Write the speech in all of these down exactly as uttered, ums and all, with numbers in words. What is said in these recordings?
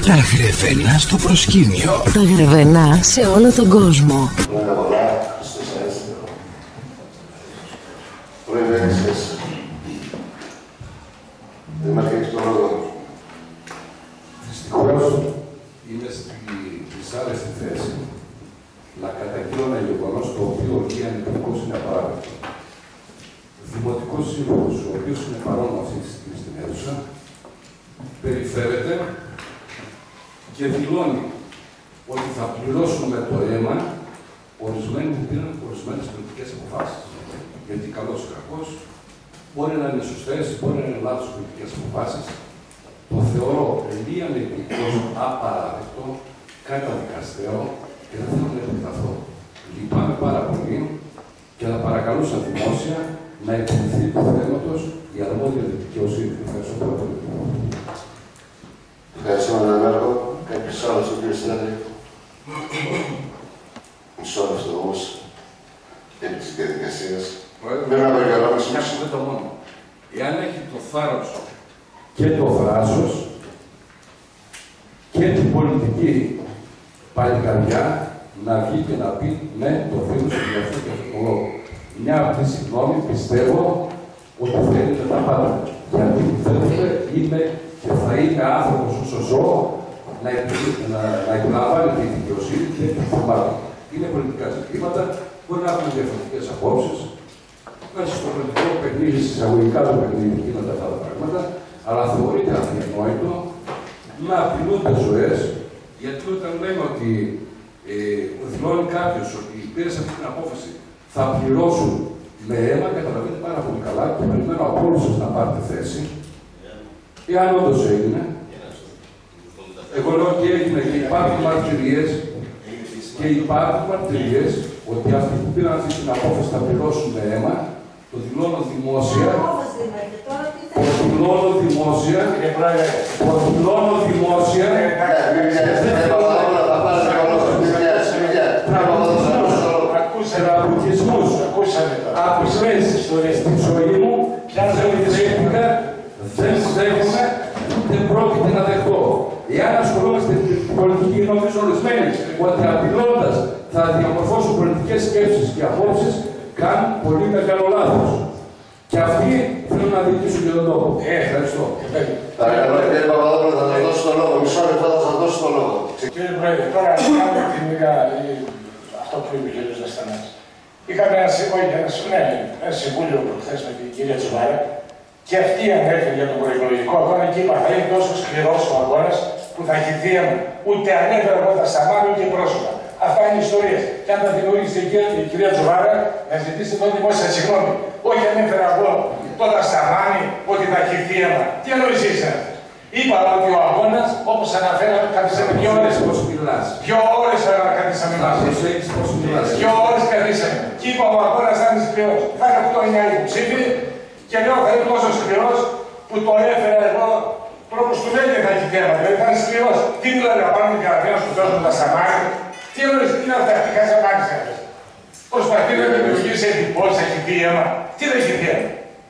Τα γρεβενά στο προσκήνιο. Τα γρεβενά σε όλο τον κόσμο. Δεν μας έχεις τον λόγο. Δυστυχώς είμαι στη δυσάρεστη θέση να καταγγείλω ένα γεγονός το οποίο διανοητικός είναι απαράδεκτο. Δημοτικός σύμβουλος, ο οποίος είναι παρόν αυτή τη στιγμή στην αίθουσα, περιφέρεται και δηλώνει ότι θα πληρώσουν με το αίμα ορισμένοι που πήραν ορισμένες πολιτικές αποφάσεις. Γιατί καλός ή κακός, μπορεί να είναι σωστές, μπορεί να είναι λάθος πολιτικές αποφάσεις. Το θεωρώ διανοητικός απαράδεκτο, καταδικαστέο και δεν θέλω να επεκταθώ. Λυπάμαι πάρα πολύ και θα παρακαλούσα δημόσια να επιληθεί του θέματος η αρμόδια δικαιοσύνη. Ευχαριστώ πάρα πολύ. Ευχαριστώ έναν έργο. Κάποιος άλλος ο κύριος συνάδελφος. Μισό λεπτό όμως, επί της διαδικασίας. Δεν να περιγράψουμε. Μια κουβέντα μόνο. Εάν έχει το θάρρος και το θράσος και την πολιτική παλικαριά να βγει και να πει ναι, το δήλωσε για αυτό και αυτό το λόγο. Μια αυτή συγγνώμη πιστεύω ότι θέλει να τα πάντα. Γιατί θέλετε είμαι και θα είμαι άνθρωπος όσο ζω να, να, να επιλαμβάνει τη δικαιοσύνη και την θεμάτων. Είναι πολιτικά ζητήματα, μπορεί να έχουν διαφορετικές απόψεις. Μέσα στο πολιτικό παιχνίδι, εισαγωγικά το παιχνίδι γίνονται αυτά τα πράγματα, αλλά θεωρείται αδιανόητο να απειλούνται ζωές, γιατί όταν λέμε ότι ε, δηλώνει κάποιος ότι πήρε αυτή την απόφαση θα πληρώσουν με αίμα, καταλαβαίνετε πάρα πολύ καλά και περιμένω από όλους σας να πάρετε θέση. Εάν όντως έγινε, εγώ λέω ότι έγινε και υπάρχουν μαρτυρίες και υπάρχουν μαρτυρίες ότι αυτοί που πήραν αυτή την απόφαση θα πληρώσουν με αίμα. Το δηλώνω δημόσια. Το δηλώνω δημόσια. Το δηλώνω δημόσια. Τραυματισμούς από χθες στη ζωή μου δεν δέχτηκα, δεν δέχομαι, δεν πρόκειται να δεχτώ. Εάν ασχολούμαστε με την πολιτική, νομίζω ορισμένοι ότι απειλώντας θα διαμορφώσουν πολιτικές σκέψεις και απόψεις, κάνουν πολύ μεγάλο λάθος. Και αυτοί θέλουν να διοικήσουν και τον τόπο. Ε, ευχαριστώ. Παρακαλώ, κύριε Παπαδόπουλο, θα σας δώσω το λόγο. Μισό λεπτό θα σας δώσω το λόγο. Κύριε Πρόεδρε, τώρα κάνουμε την ίδια αυτό που είπε ο κ. Ζαστανάς. Είχαμε ένα, ναι, ένα συμβούλιο προχθές με την κυρία Τσουβάρα και αυτή ανέφερε για τον προεκλογικό αγώνα και είπα θα είναι τόσο σκληρός ο αγώνας που θα έχει θύμα. Ούτε ανέφερα εγώ τα σταμάτω ούτε πρόσωπα. Αυτά είναι ιστορίες. Και αν τα δημιούργησε η κυρία Τζοβάρα, να ζητήσει εδώ δημόσια συγγνώμη. Όχι ανέφερα εγώ τότε σταμάνει ότι θα έχει θύμα. Τι εννοείς είσαι. Είπα ότι ο αγώνας, όπως αναφέραμε, καθίσαμε δύο ώρες. Πώς μιλάς. Δύο ώρες καθίσαμε μαζί. Δύο ώρες καθίσαμε. Και είπα ο αγώνας θα είναι σκληρός. Θα είναι οκτώ εννιά υποψήφοι και λέω θα είναι τόσο σκληρός που το έφερα εγώ τρόπος του λέει δεν θα έχει θέμα. Δηλαδή θα είναι σκληρός. Τι δηλαδή να πάρουν την καραφένα σου δώσουν τα σταμάτια. Τι εννοείς, τι είναι αυτά, τι χάσα μάθησα. Προσπαθεί να δημιουργήσει εντυπώσεις, έχει θύμα. Τι δεν έχει θύμα.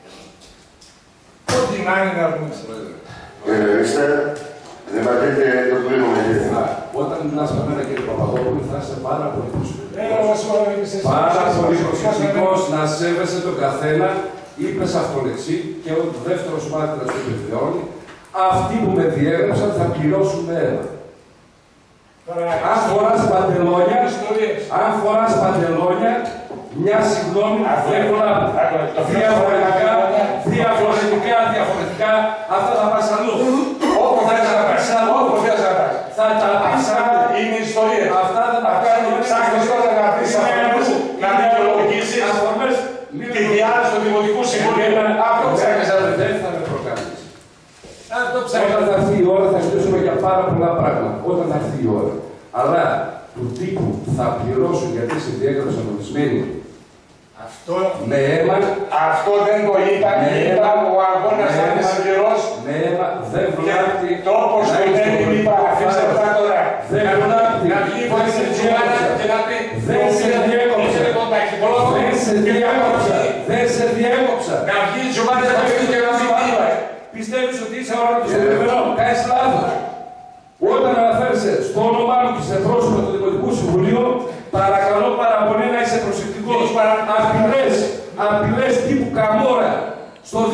Ό,τι να είναι να πούμε. Κύριε Ρίστε, δημαρχείτε το κλείνουμε. Όταν μιλάς με μένα κύριε Παπαδόπουλο θα είσαι πάρα πολύ προσεκτικός. Πάρα πολύ προσεκτικός να σέβεσαι τον καθένα. Είπες αυτολεξή και ο δεύτερος μάρτυρας του επιβεβαιώνει. Αυτοί που με διέγραψαν θα πληρώσουν με αίμα. Αν φοράς παντελόνια, αν φοράς παντελόνια, μια συγγνώμη διαφορετικά, διαφορετικά, διαφορετικά, αυτά θα πας αλλού. Όπου θες να πας, όπου θες να πας. Θα τα πας αλλού. Είναι ιστορία. Αυτά θα τα πας αλλού. Ψάχνεις τώρα να πεις αφορμές, να δικαιολογήσεις τη διάρρηση του Δημοτικού Συμβουλίου. Αυτό ψάχνεις να πεις. Δεν θα με προκαλείς. Όταν θα έρθει η ώρα θα ζητήσουμε για πάρα πολλά πράγματα. Όταν θα έρθει η ώρα. Αλλά του τύπου θα πληρώσουν γιατί σε διέγραψαν ορισμένοι. Αυτό, με αίμα. Αυτό δεν το είπαν. Είπαν ο αγώνας θα είναι σκληρός. Με αίμα δεν βλάπτει. Το όπως το δεν είπα, αφήστε αυτά τώρα. Δεν βλάπτει. Να βγει η Βορύση Τσιάνα και να πει δεν σε διέκοψα. Δεν σε διέκοψα. Δεν σε διέκοψα. Να βγει η Τζουβάνα και να πει και να πει. Πιστεύεις ότι είσαι όρος του Σεβερό. Κάνεις λάθος. Όταν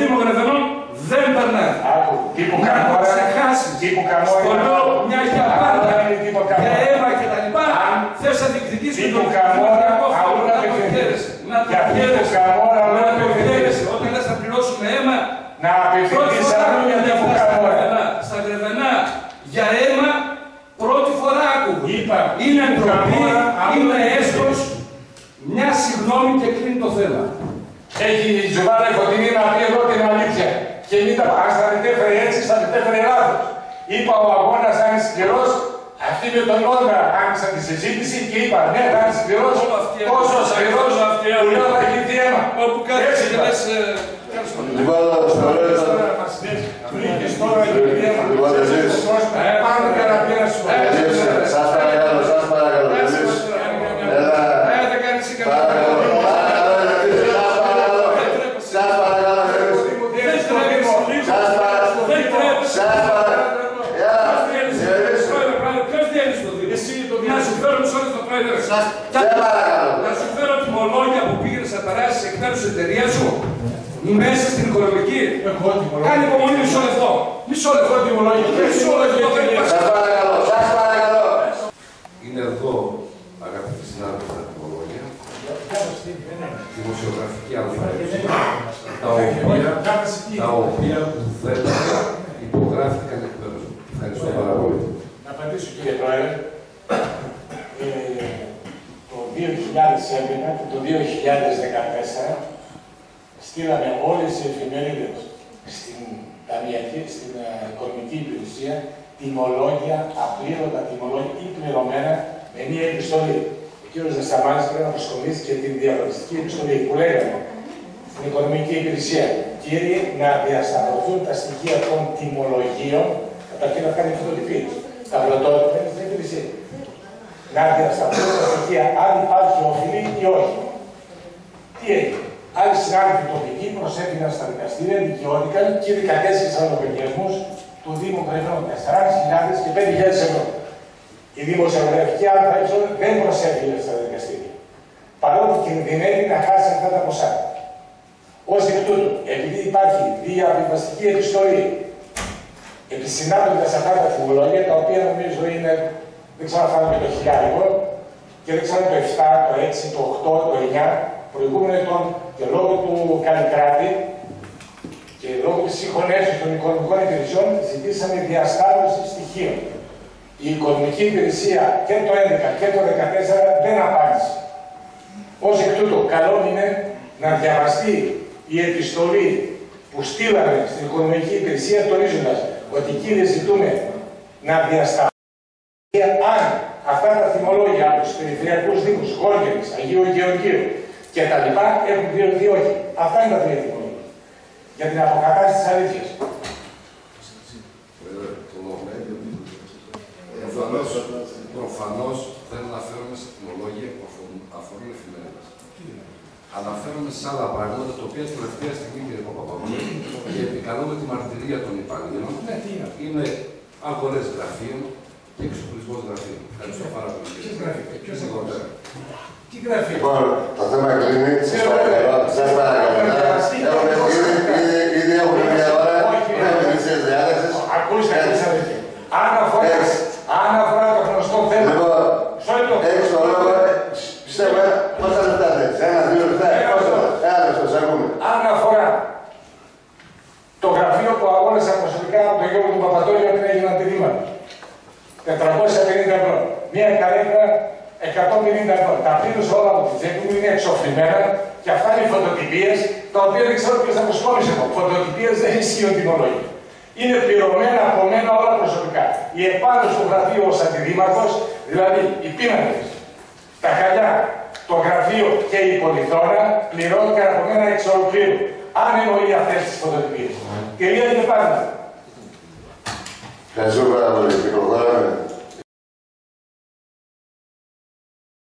Δήμο Γρεβενών δεν περνάει. Να το ξεχάσεις. Στο λέω μια για πάντα. Για αίμα και τα λοιπά. Θες να διεκδικήσεις το δημοκρατικό φόρο. Να το χαίρεσαι. Να το χαίρεσαι. Να το χαίρεσαι. Όταν λες να πληρώσουμε αίμα. Να απευθυνθείς στα Γρεβενά για αίμα. Πρώτη φορά άκουγα. Είναι ντροπή, είναι έσχος. Μια συγγνώμη και κλείνει το θέμα. Έχει η Τζουβάρα η Φωτεινή να πει εδώ την αλήθεια. Και μην τα θα μετέφερε έτσι, θα μετέφερε λάθος. Είπα ο αγώνας θα είναι σκληρός. Αυτοί με τον Όντα άρχισαν τη συζήτηση και είπα ναι, θα είναι σκληρός. Τόσο σκληρός που λέω θα έχει αίμα. Όπου κάθεσαι και λες... Λοιπόν, βρήκες τώρα και η αίμα. Πάνω και να πει να σου πω. Σας παρακαλώ, σας παρακαλώ. Έλα. Σας παρακαλώ. Να σου φέρω τους όλους το πρόεδρο. Να σου φέρω τιμολόγια που πήγαινες να περάσεις εκ μέρους της εταιρείας σου μέσα στην οικονομική. Κάνε υπομονή μισό λεπτό. Μισό λεπτό τιμολόγια. Μισό λεπτό. Σας παρακαλώ, σας παρακαλώ. Είναι εδώ, αγαπητοί συνάδελφοι, τα τιμολόγια. Δημοσιογραφική αλφαβήτη, τα οποία, τα οποία δεν υπογράφηκαν εκ μέρους μου. Ευχαριστώ πάρα πολύ. Να απαντήσω κύριε Πρόεδρε. Ε, το δύο χιλιάδες έντεκα και το δύο χιλιάδες δεκατέσσερα στείλαμε όλες οι εφημερίδες στην ταμιακή, στην uh, οικονομική υπηρεσία τιμολόγια, απλήρωτα τιμολόγια ή πληρωμένα με μία επιστολή. Ο κ. Δεσσαμάνης πρέπει να προσκομίσει και την διαβατιστική επιστολή που λέγαμε στην οικονομική υπηρεσία. Κύριοι, να διασταυρωθούν τα στοιχεία των τιμολογίων, καταρχήν να κάνει φωτοτυπίες. Τα πρωτότυπα είναι στην υπηρεσία. Να διασταυρωθούν τα στοιχεία αν υπάρχει οφειλή ή όχι. Τι έγινε. Άλλοι συνάδελφοι τοπικοί προσέφηκαν στα δικαστήρια, δικαιώθηκαν και δικατέστησαν λογαριασμούς του Δήμου Γρεβενών τέσσερις χιλιάδες και πέντε χιλιάδες ευρώ. Η δημοσιογραφική ΑΕ δεν προσέφηκε στα δικαστήρια. Παρότι κινδυνεύει να χάσει αυτά τα ποσά. Ως εκ τούτου, επειδή υπάρχει διαβιβαστική επιστολή επισυνάπτοντας αυτά τα τιμολόγια, τα οποία νομίζω είναι, δεν ξέρω αν θα είναι το χιλιάρικο, και δεν ξέρω το επτά, το έξι, το οκτώ, το εννιά, προηγούμενο ετών και λόγω του Καλλικράτη και λόγω της συγχωνεύσεως των οικονομικών υπηρεσιών ζητήσαμε διασταύρωση στοιχείων. Η οικονομική υπηρεσία και το έντεκα και το δεκατέσσερα δεν απάντησε. Ως εκ τούτου, καλό είναι να διαβαστεί η επιστολή που στείλαμε στην οικονομική υπηρεσία τονίζοντας ότι κύριε ζητούμε να διασταυρώσουμε αν αυτά τα θυμολόγια από τους περιφερειακούς δήμους, Γόργενης, Αγίου Γεωργίου και τα λοιπά έχουν πληρωθεί όχι. Αυτά είναι τα τρία θυμολόγια. Για την αποκατάσταση της αλήθειας. Προφανώς δεν αναφέρομαι σε θυμολόγια που αφορούν εφημερίδες. Αναφέρομαι σε άλλα πράγματα τα οποία τελευταία στιγμή, κύριε Παπαπαύλου, και επικαλούμε τη μαρτυρία των υπαλλήλων, είναι αγορές γραφείων και εξοπλισμός γραφείων. Ευχαριστώ πάρα πολύ. Ποιες γραφεία, ποιος αγορές. Τι γραφεία. Λοιπόν, το θέμα κλείνει. Σας παρακαλώ. Σας παρακαλώ. Ήδη έχουμε μια ώρα. Έχουμε μισές διάταξεις. Ακούστε, ακούστε. Αν αφορά το γνωστό θέμα. Λοιπόν, έχεις το λόγο. Πιστεύω, πόσα λεπτά θες. Ένα, δύο λεπτά. Ένα λεπτό, σε ακούμε. Αν αφορά το γραφείο που αγόρασα προσωπικά από τον Γιώργο του Παπατόλιου όταν έγιναν τηρήματα. τετρακόσια πενήντα ευρώ. Μία καρέκλα εκατόν πενήντα ευρώ. Τα πλήρωσα όλα από τη τσέπη μου, είναι εξοφλημένα και αυτά είναι φωτοτυπίες, τα οποία δεν ξέρω ποιος θα προσκόμισε εδώ. Φωτοτυπίες δεν ισχύουν τιμολόγια. Είναι πληρωμένα από μένα όλα προσωπικά. Η επάνω στο γραφείο ως αντιδήμαρχος, δηλαδή οι πίνακες, τα χαλιά, το γραφείο και η πολυθρόνα πληρώθηκαν από μένα εξ ολοκλήρου. Αν εννοεί αυτές τις φωτοτυπίες. Τελεία και πάντα. Ευχαριστώ πάρα πολύ. Και προχωράμε.